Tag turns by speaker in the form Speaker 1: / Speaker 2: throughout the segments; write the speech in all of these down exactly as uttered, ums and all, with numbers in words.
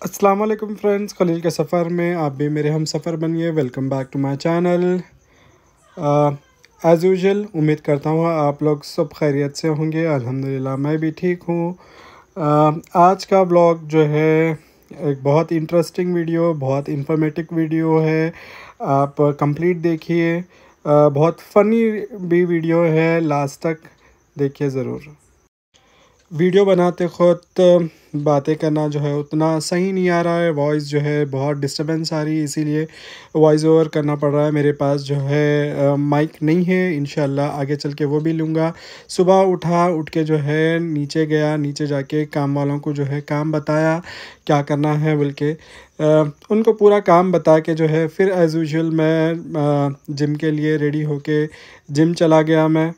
Speaker 1: अस्सलाम वालेकुम फ्रेंड्स, खलील के सफ़र में आप भी मेरे हम सफ़र बनिए। Welcome back to my channel. As usual उम्मीद करता हूँ आप लोग सब खैरियत से होंगे। अल्हम्दुलिल्लाह मैं भी ठीक हूँ। आज का ब्लॉग जो है एक बहुत इंटरेस्टिंग वीडियो, बहुत इंफॉर्मेटिव वीडियो है। आप कंप्लीट देखिए, बहुत फ़नी भी वीडियो है, लास्ट तक देखिए ज़रूर। वीडियो बनाते वक्त बातें करना जो है उतना सही नहीं आ रहा है, वॉइस जो है बहुत डिस्टर्बेंस आ रही है, इसीलिए वॉइस ओवर करना पड़ रहा है। मेरे पास जो है माइक नहीं है, इंशाल्लाह आगे चल के वो भी लूँगा। सुबह उठा, उठ के जो है नीचे गया, नीचे जाके काम वालों को जो है काम बताया क्या करना है बोल के, उनको पूरा काम बता के जो है फिर एज़ यूजुअल मैं जिम के लिए रेडी होके जिम चला गया। मैं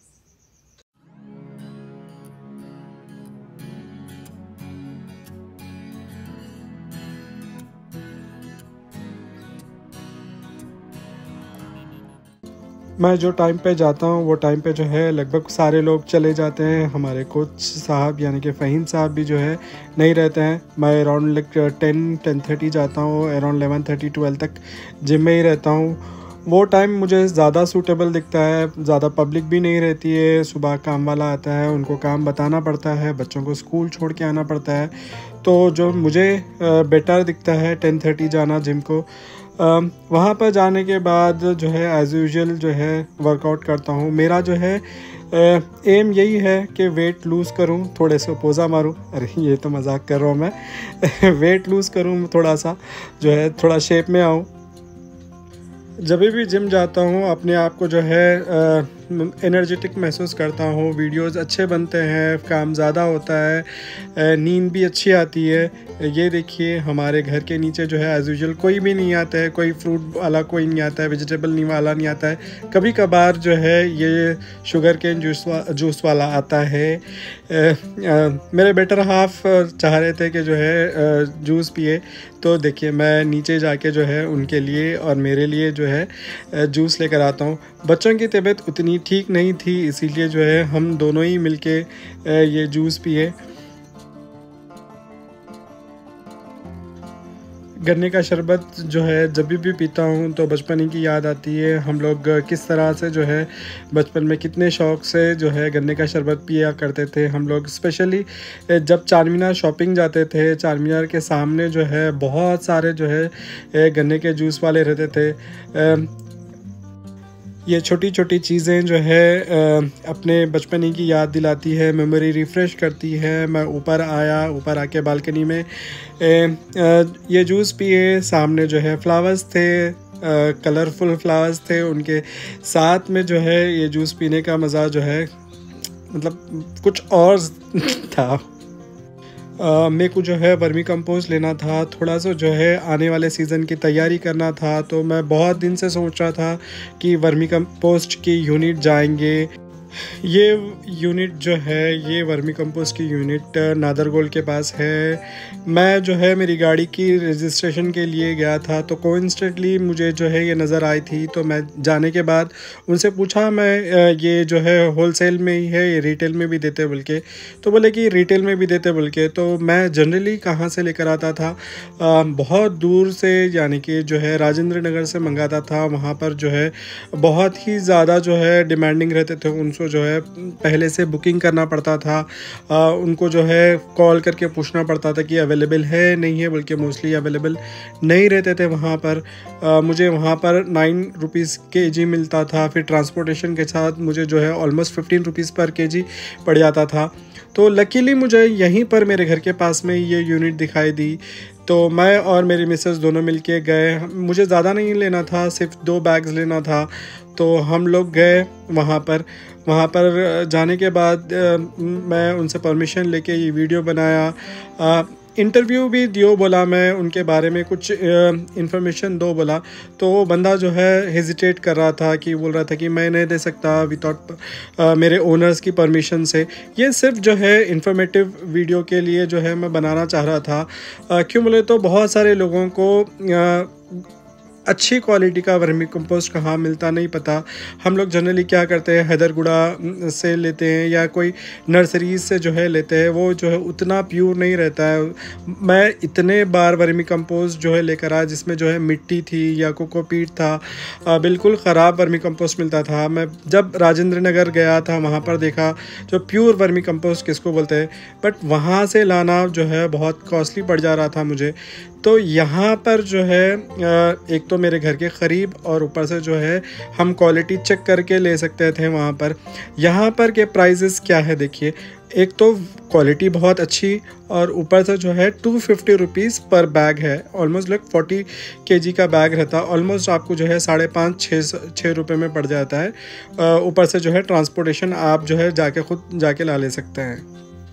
Speaker 1: मैं जो टाइम पे जाता हूँ वो टाइम पे जो है लगभग सारे लोग चले जाते हैं। हमारे कोच साहब यानी कि फ़हीम साहब भी जो है नहीं रहते हैं। मैं around like ten ten thirty जाता हूँ, अराउंड एलेवन थर्टी ट्वेल्व तक जिम में ही रहता हूँ। वो टाइम मुझे ज़्यादा सूटेबल दिखता है, ज़्यादा पब्लिक भी नहीं रहती है। सुबह काम वाला आता है, उनको काम बताना पड़ता है, बच्चों को स्कूल छोड़ के आना पड़ता है। तो जो मुझे बेटर दिखता है टेन थर्टी जाना जिम को। वहाँ पर जाने के बाद जो है एज़ यूजुअल जो है वर्कआउट करता हूँ। मेरा जो है एम यही है कि वेट लूज़ करूँ, थोड़े से पोज़ा मारूँ। अरे ये तो मजाक कर रहा हूँ मैं वेट लूज़ करूँ, थोड़ा सा जो है थोड़ा शेप में आऊँ। जब भी जिम जाता हूँ अपने आप को जो है एनर्जेटिक महसूस करता हूँ। वीडियोस अच्छे बनते हैं, काम ज़्यादा होता है, नींद भी अच्छी आती है। ये देखिए हमारे घर के नीचे जो है एज़ यूजुअल कोई भी नहीं आता है, कोई फ्रूट वाला कोई नहीं आता है, वेजिटेबल नहीं वाला नहीं आता है। कभी कभार जो है ये शुगर केन जूस वा, जूस वाला आता है। आ, आ, मेरे बेटर हाफ चाह रहे थे कि जो है जूस पिए, तो देखिए मैं नीचे जाके जो है उनके लिए और मेरे लिए जो है जूस लेकर आता हूँ। बच्चों की तबीयत उतनी ठीक नहीं थी, इसीलिए जो है हम दोनों ही मिलके ये जूस पिए। गन्ने का शरबत जो है जब भी पीता हूँ तो बचपन की याद आती है। हम लोग किस तरह से जो है बचपन में कितने शौक़ से जो है गन्ने का शरबत पिया करते थे हम लोग। स्पेशली जब चार मीनार शॉपिंग जाते थे, चार मीनार के सामने जो है बहुत सारे जो है गन्ने के जूस वाले रहते थे। ये छोटी छोटी चीज़ें जो है अपने बचपन की याद दिलाती है, मेमोरी रिफ़्रेश करती है। मैं ऊपर आया, ऊपर आके बालकनी में ये जूस पिए। सामने जो है फ्लावर्स थे, कलरफुल फ्लावर्स थे, उनके साथ में जो है ये जूस पीने का मज़ा जो है मतलब कुछ और था। Uh, मेरे को जो है वर्मी कंपोस्ट लेना था, थोड़ा सा जो है आने वाले सीज़न की तैयारी करना था। तो मैं बहुत दिन से सोच रहा था कि वर्मी कंपोस्ट की यूनिट जाएंगे। ये यूनिट जो है ये वर्मी कंपोस्ट की यूनिट नादरगोल के पास है। मैं जो है मेरी गाड़ी की रजिस्ट्रेशन के लिए गया था, तो कोइंसिडेंटली मुझे जो है ये नज़र आई थी। तो मैं जाने के बाद उनसे पूछा, मैं ये जो है होलसेल में ही है, ये रिटेल में भी देते बोल के। तो बोले कि रिटेल में भी देते बोल के। तो मैं जनरली कहाँ से लेकर आता था, आ, बहुत दूर से, यानी कि जो है राजेंद्र नगर से मंगाता था। वहाँ पर जो है बहुत ही ज़्यादा जो है डिमांडिंग रहते थे, उनको जो है पहले से बुकिंग करना पड़ता था। आ, उनको जो है कॉल करके पूछना पड़ता था कि अवेलेबल है नहीं है, बल्कि मोस्टली अवेलेबल नहीं रहते थे वहाँ पर। आ, मुझे वहाँ पर नाइन रुपीज़ के जी मिलता था, फिर ट्रांसपोर्टेशन के साथ मुझे जो है ऑलमोस्ट फिफ्टीन रुपीज़ पर के जी पड़ जाता था। तो लकीली मुझे यहीं पर मेरे घर के पास में ये यूनिट दिखाई दी। तो मैं और मेरी मिसेस दोनों मिलके गए। मुझे ज़्यादा नहीं लेना था, सिर्फ दो बैग्स लेना था। तो हम लोग गए वहाँ पर। वहाँ पर जाने के बाद आ, मैं उनसे परमिशन लेके ये वीडियो बनाया। आ, इंटरव्यू भी दियो बोला, मैं उनके बारे में कुछ इन्फॉर्मेशन दो बोला। तो वो बंदा जो है हेजिटेट कर रहा था, कि बोल रहा था कि मैं नहीं दे सकता विदाउट मेरे ओनर्स की परमिशन से। ये सिर्फ जो है इंफॉर्मेटिव वीडियो के लिए जो है मैं बनाना चाह रहा था। आ, क्यों बोले तो बहुत सारे लोगों को आ, अच्छी क्वालिटी का वर्मी कंपोस्ट कहाँ मिलता नहीं पता। हम लोग जनरली क्या करते हैं, हैदरगुड़ा से लेते हैं या कोई नर्सरीज से जो है लेते हैं, वो जो है उतना प्योर नहीं रहता है। मैं इतने बार वर्मी कंपोस्ट जो है लेकर आया जिसमें जो है मिट्टी थी या कोकोपीट था, बिल्कुल ख़राब वर्मी कंपोस्ट मिलता था। मैं जब राजेंद्र नगर गया था वहाँ पर देखा जो प्योर वर्मी कंपोस्ट किसको बोलते हैं, बट वहाँ से लाना जो है बहुत कॉस्टली पड़ जा रहा था मुझे। तो यहाँ पर जो है एक तो मेरे घर के करीब और ऊपर से जो है हम क्वालिटी चेक करके ले सकते थे वहाँ पर। यहाँ पर के प्राइसेस क्या है देखिए, एक तो क्वालिटी बहुत अच्छी और ऊपर से जो है टू फिफ्टी रुपीज़ पर बैग है, ऑलमोस्ट लाइक फोर्टी केजी का बैग रहता है। ऑलमोस्ट आपको जो है साढ़े पाँच छः छः रुपये में पड़ जाता है। ऊपर से जो है ट्रांसपोर्टेशन आप जो है जाके खुद जाके ला ले सकते हैं।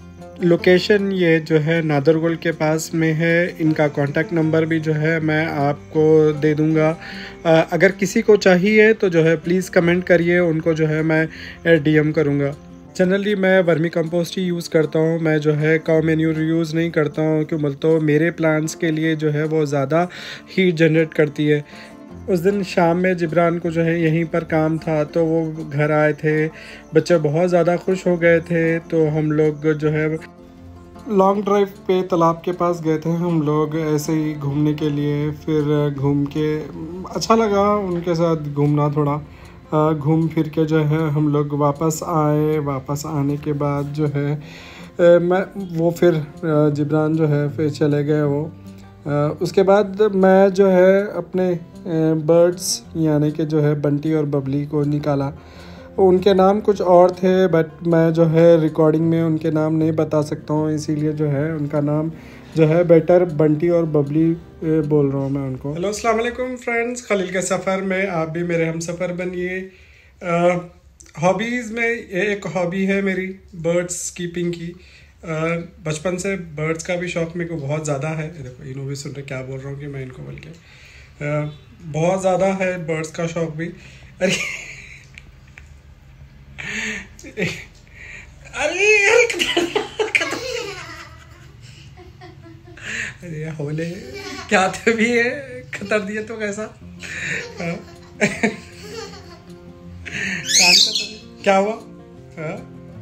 Speaker 1: लोकेशन ये जो है नादरगोल के पास में है। इनका कॉन्टैक्ट नंबर भी जो है मैं आपको दे दूँगा। अगर किसी को चाहिए तो जो है प्लीज़ कमेंट करिए, उनको जो है मैं डीएम करूँगा। जनरली मैं वर्मी कंपोस्ट ही यूज़ करता हूँ, मैं जो है काउ मैन्यूर यूज़ नहीं करता हूँ, क्यों बोल तो मेरे प्लांट्स के लिए जो है वो ज़्यादा हीट जनरेट करती है। उस दिन शाम में जिब्रान को जो है यहीं पर काम था तो वो घर आए थे, बच्चे बहुत ज़्यादा खुश हो गए थे। तो हम लोग जो है लॉन्ग ड्राइव पे तालाब के पास गए थे हम लोग ऐसे ही घूमने के लिए। फिर घूम के अच्छा लगा उनके साथ घूमना, थोड़ा घूम फिर के जो है हम लोग वापस आए। वापस आने के बाद जो है मैं वो फिर जिब्रान जो है फिर चले गए वो। उसके बाद मैं जो है अपने बर्ड्स यानी कि जो है बंटी और बबली को निकाला। उनके नाम कुछ और थे बट मैं जो है रिकॉर्डिंग में उनके नाम नहीं बता सकता हूँ, इसीलिए जो है उनका नाम जो है बेटर बंटी और बबली बोल रहा हूँ मैं उनको। हेलो अस्सलाम वालेकुम फ्रेंड्स, खलील के सफ़र में आप भी मेरे हम सफ़र बनिए। हॉबीज़ में ये एक हॉबी है मेरी बर्ड्स कीपिंग की। बचपन से बर्ड्स का भी शौक़ मेरे को बहुत ज़्यादा है। देखो इन्हों भी सुन रहे क्या बोल रहा हूँ कि मैं इनको बोल के बहुत ज़्यादा है बर्ड्स का शौक़ भी। अरे अरे अरे होले क्या थे भी है खतर दिए तो कैसा कान का क्या हुआ? हाँ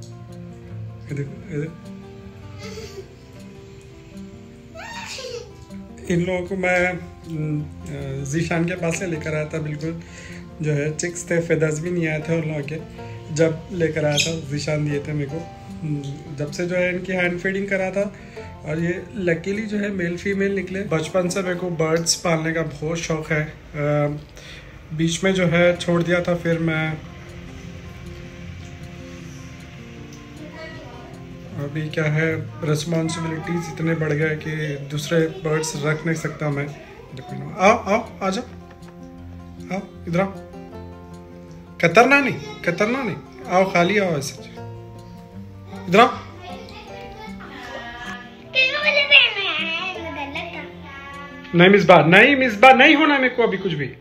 Speaker 1: इन लोगों को मैं जीशान के पास से लेकर आया था। बिल्कुल जो है चिक्स थे, फेदर्स भी नहीं आए थे उन लोगों के। जब लेकर आया था जीशान दिए थे मेरे को। जब से जो है इनकी हैंड फीडिंग करा था और ये लकीली जो है मेल फीमेल निकले। बचपन से मेरे को बर्ड्स पालने का बहुत शौक़ है। आ, बीच में जो है छोड़ दिया था, फिर मैं अभी क्या है रिस्पॉन्सिबिलिटीज़ इतने बढ़ गए कि दूसरे बर्ड्स रख नहीं सकता मैं। आओ आओ आ जाओ, आओ इधर आओ। कतरना नहीं कतरना नहीं, आओ खाली आओ ऐसे इधर आओ। नहीं मिसबा नहीं मिसबा नहीं होना मेरे को अभी कुछ भी।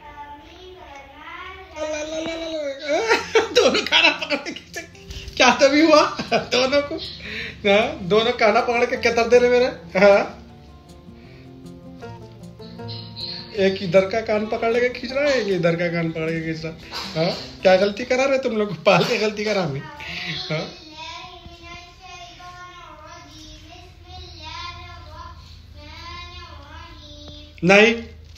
Speaker 1: दोनों खाना पकड़ के क्या तो भी हुआ दोनों को। हाँ दोनों खाना पकड़ के कतर दे रहे मेरे। हाँ एक इधर का कान पकड़ लेके खींच रहा है, एक इधर का कान पकड़ के खींच रहा है। हाँ क्या गलती करा रहे तुम लोग, पाल के गलती करा मैं। हाँ नहीं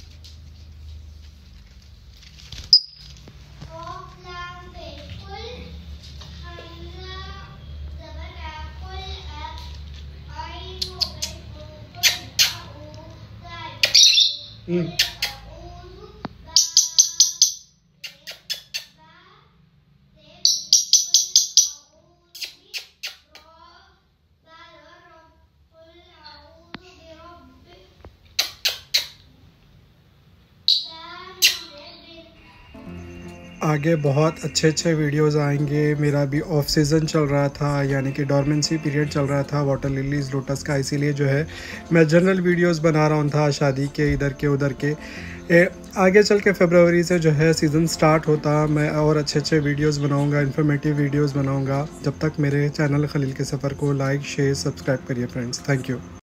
Speaker 1: हम्म आगे बहुत अच्छे अच्छे वीडियोस आएंगे। मेरा भी ऑफ सीज़न चल रहा था, यानी कि डॉर्मेंसी पीरियड चल रहा था वाटर लिलीज लोटस का, इसीलिए जो है मैं जनरल वीडियोस बना रहा हूँ था शादी के इधर के उधर के। ए, आगे चल के फरवरी से जो है सीज़न स्टार्ट होता, मैं और अच्छे अच्छे वीडियोस बनाऊंगा, इन्फॉर्मेटिव वीडियोस बनाऊंगा। जब तक मेरे चैनल खलील के सफ़र को लाइक शेयर सब्सक्राइब करिए फ्रेंड्स। Thank you.